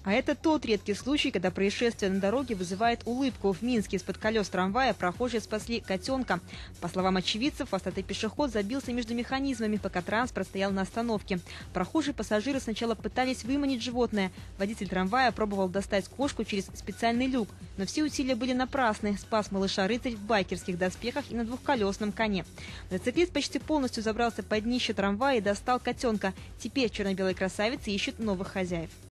А это тот редкий случай, когда происшествие на дороге вызывает улыбку. В Минске из-под колес трамвая прохожие спасли котенка. По словам очевидцев, хвостатый пешеход забился между механизмами, пока транспорт стоял на остановке. Прохожие пассажиры сначала пытались выманить животное. Водитель трамвая пробовал достать кошку через специальный люк. Но все усилия были напрасны. Спас малыша рыцарь в байкерских доспехах и на двухколесном коне. Мотоциклист почти полностью забрался под днище трамвая и достал котенка. Теперь черно-белые красавицы ищут новых хозяев.